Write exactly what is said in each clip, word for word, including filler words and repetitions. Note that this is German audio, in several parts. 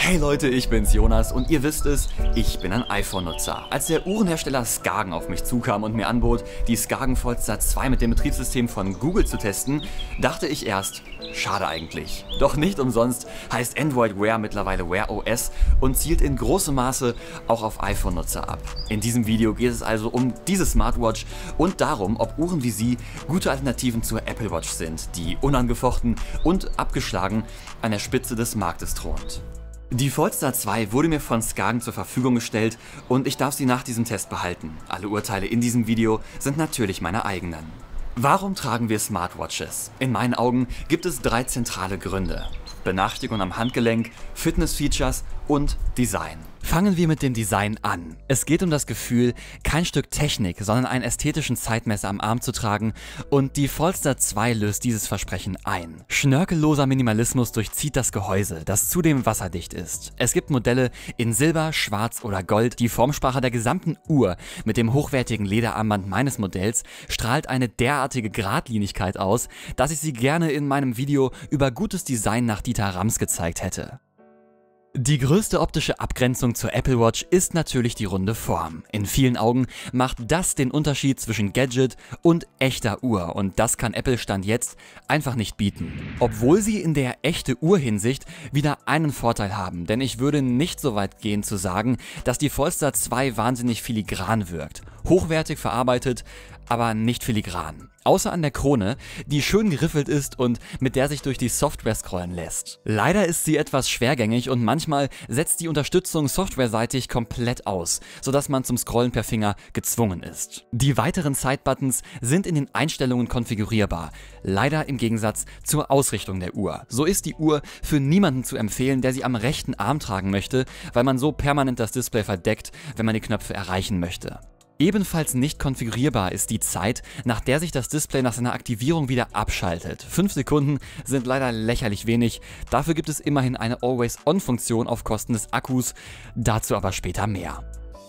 Hey Leute, ich bin's Jonas und ihr wisst es, ich bin ein iPhone-Nutzer. Als der Uhrenhersteller Skagen auf mich zukam und mir anbot, die Skagen Foldstar zwei mit dem Betriebssystem von Google zu testen, dachte ich erst, schade eigentlich. Doch nicht umsonst heißt Android Wear mittlerweile Wear O S und zielt in großem Maße auch auf iPhone-Nutzer ab. In diesem Video geht es also um diese Smartwatch und darum, ob Uhren wie sie gute Alternativen zur Apple Watch sind, die unangefochten und abgeschlagen an der Spitze des Marktes thront. Die Foldstar zwei wurde mir von Skagen zur Verfügung gestellt und ich darf sie nach diesem Test behalten. Alle Urteile in diesem Video sind natürlich meine eigenen. Warum tragen wir Smartwatches? In meinen Augen gibt es drei zentrale Gründe: Benachrichtigung am Handgelenk, Fitness-Features und Design. Fangen wir mit dem Design an. Es geht um das Gefühl, kein Stück Technik, sondern einen ästhetischen Zeitmesser am Arm zu tragen, und die Foldstar zwei löst dieses Versprechen ein. Schnörkelloser Minimalismus durchzieht das Gehäuse, das zudem wasserdicht ist. Es gibt Modelle in Silber, Schwarz oder Gold. Die Formsprache der gesamten Uhr mit dem hochwertigen Lederarmband meines Modells strahlt eine derartige Geradlinigkeit aus, dass ich sie gerne in meinem Video über gutes Design nach Dieter Rams gezeigt hätte. Die größte optische Abgrenzung zur Apple Watch ist natürlich die runde Form. In vielen Augen macht das den Unterschied zwischen Gadget und echter Uhr, und das kann Apple Stand jetzt einfach nicht bieten. Obwohl sie in der echte Uhr-Hinsicht wieder einen Vorteil haben, denn ich würde nicht so weit gehen zu sagen, dass die Foldstar zwei wahnsinnig filigran wirkt. Hochwertig verarbeitet, aber nicht filigran. Außer an der Krone, die schön geriffelt ist und mit der sich durch die Software scrollen lässt. Leider ist sie etwas schwergängig und manchmal setzt die Unterstützung softwareseitig komplett aus, sodass man zum Scrollen per Finger gezwungen ist. Die weiteren Side-Buttons sind in den Einstellungen konfigurierbar, leider im Gegensatz zur Ausrichtung der Uhr. So ist die Uhr für niemanden zu empfehlen, der sie am rechten Arm tragen möchte, weil man so permanent das Display verdeckt, wenn man die Knöpfe erreichen möchte. Ebenfalls nicht konfigurierbar ist die Zeit, nach der sich das Display nach seiner Aktivierung wieder abschaltet. fünf Sekunden sind leider lächerlich wenig, dafür gibt es immerhin eine Always-On-Funktion auf Kosten des Akkus, dazu aber später mehr.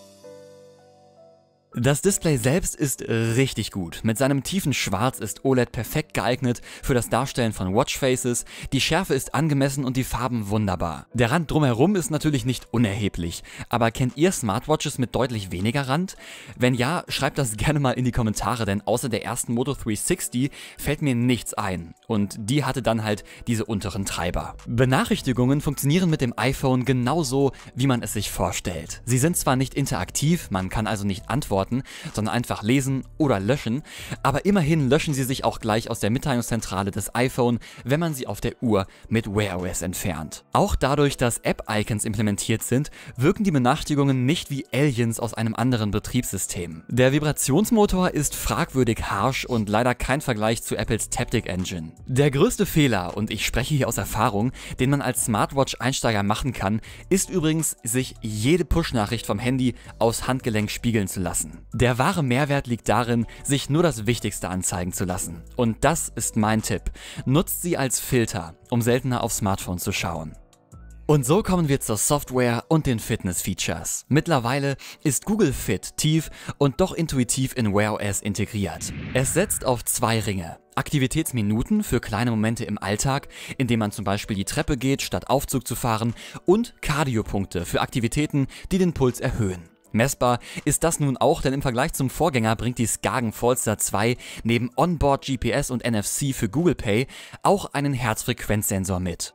Das Display selbst ist richtig gut. Mit seinem tiefen Schwarz ist O L E D perfekt geeignet für das Darstellen von Watchfaces, die Schärfe ist angemessen und die Farben wunderbar. Der Rand drumherum ist natürlich nicht unerheblich, aber kennt ihr Smartwatches mit deutlich weniger Rand? Wenn ja, schreibt das gerne mal in die Kommentare, denn außer der ersten Moto dreihundertsechzig fällt mir nichts ein, und die hatte dann halt diese unteren Treiber. Benachrichtigungen funktionieren mit dem iPhone genauso, wie man es sich vorstellt. Sie sind zwar nicht interaktiv, man kann also nicht antworten, sondern einfach lesen oder löschen, aber immerhin löschen sie sich auch gleich aus der Mitteilungszentrale des iPhone, wenn man sie auf der Uhr mit Wear O S entfernt. Auch dadurch, dass App-Icons implementiert sind, wirken die Benachrichtigungen nicht wie Aliens aus einem anderen Betriebssystem. Der Vibrationsmotor ist fragwürdig harsch und leider kein Vergleich zu Apples Taptic Engine. Der größte Fehler, und ich spreche hier aus Erfahrung, den man als Smartwatch-Einsteiger machen kann, ist übrigens, sich jede Push-Nachricht vom Handy aus Handgelenk spiegeln zu lassen. Der wahre Mehrwert liegt darin, sich nur das Wichtigste anzeigen zu lassen. Und das ist mein Tipp. Nutzt sie als Filter, um seltener aufs Smartphone zu schauen. Und so kommen wir zur Software und den Fitness-Features. Mittlerweile ist Google Fit tief und doch intuitiv in Wear O S integriert. Es setzt auf zwei Ringe: Aktivitätsminuten für kleine Momente im Alltag, indem man zum Beispiel die Treppe geht, statt Aufzug zu fahren, und Cardio-Punkte für Aktivitäten, die den Puls erhöhen. Messbar ist das nun auch, denn im Vergleich zum Vorgänger bringt die Skagen Foldstar zwei neben Onboard G P S und N F C für Google Pay auch einen Herzfrequenzsensor mit.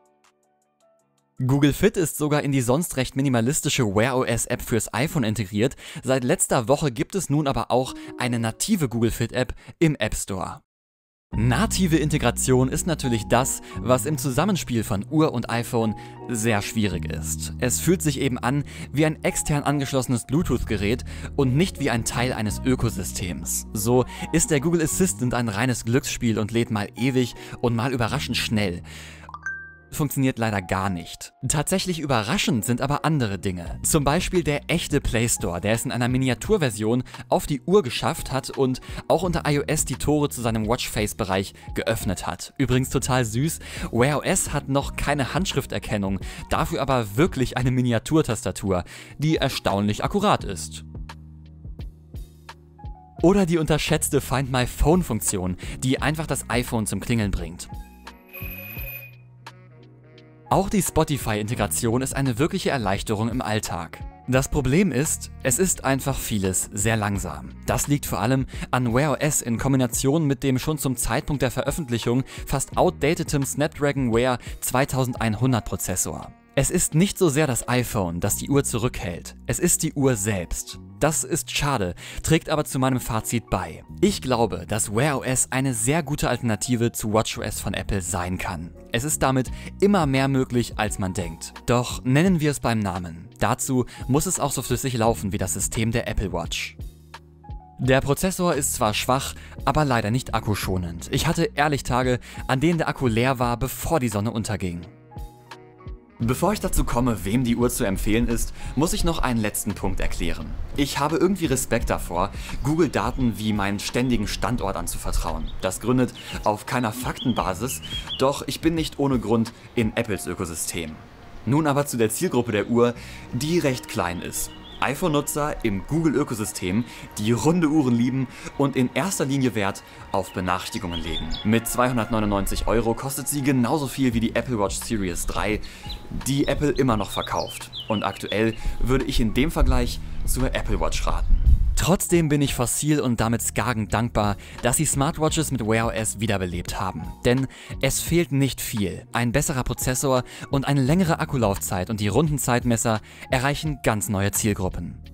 Google Fit ist sogar in die sonst recht minimalistische Wear O S App fürs iPhone integriert. Seit letzter Woche gibt es nun aber auch eine native Google Fit App im App Store. Native Integration ist natürlich das, was im Zusammenspiel von Uhr und iPhone sehr schwierig ist. Es fühlt sich eben an wie ein extern angeschlossenes Bluetooth-Gerät und nicht wie ein Teil eines Ökosystems. So ist der Google Assistant ein reines Glücksspiel und lädt mal ewig und mal überraschend schnell. Funktioniert leider gar nicht. Tatsächlich überraschend sind aber andere Dinge. Zum Beispiel der echte Play Store, der es in einer Miniaturversion auf die Uhr geschafft hat und auch unter iOS die Tore zu seinem Watchface-Bereich geöffnet hat. Übrigens total süß, Wear O S hat noch keine Handschrifterkennung, dafür aber wirklich eine Miniaturtastatur, die erstaunlich akkurat ist. Oder die unterschätzte Find My Phone-Funktion, die einfach das iPhone zum Klingeln bringt. Auch die Spotify-Integration ist eine wirkliche Erleichterung im Alltag. Das Problem ist, es ist einfach vieles sehr langsam. Das liegt vor allem an Wear O S in Kombination mit dem schon zum Zeitpunkt der Veröffentlichung fast outdatetem Snapdragon Wear zweitausendeinhundert Prozessor. Es ist nicht so sehr das iPhone, das die Uhr zurückhält, es ist die Uhr selbst. Das ist schade, trägt aber zu meinem Fazit bei. Ich glaube, dass Wear O S eine sehr gute Alternative zu WatchOS von Apple sein kann. Es ist damit immer mehr möglich, als man denkt. Doch nennen wir es beim Namen. Dazu muss es auch so flüssig laufen wie das System der Apple Watch. Der Prozessor ist zwar schwach, aber leider nicht akkuschonend. Ich hatte ehrlich Tage, an denen der Akku leer war, bevor die Sonne unterging. Bevor ich dazu komme, wem die Uhr zu empfehlen ist, muss ich noch einen letzten Punkt erklären. Ich habe irgendwie Respekt davor, Google Daten wie meinen ständigen Standort anzuvertrauen. Das gründet auf keiner Faktenbasis, doch ich bin nicht ohne Grund in Apples Ökosystem. Nun aber zu der Zielgruppe der Uhr, die recht klein ist. iPhone-Nutzer im Google-Ökosystem, die runde Uhren lieben und in erster Linie Wert auf Benachrichtigungen legen. Mit zweihundertneunundneunzig Euro kostet sie genauso viel wie die Apple Watch Series drei, die Apple immer noch verkauft. Und aktuell würde ich in dem Vergleich zur Apple Watch raten. Trotzdem bin ich Fossil und damit Skagen dankbar, dass sie Smartwatches mit Wear O S wiederbelebt haben. Denn es fehlt nicht viel. Ein besserer Prozessor und eine längere Akkulaufzeit und die Rundenzeitmesser erreichen ganz neue Zielgruppen.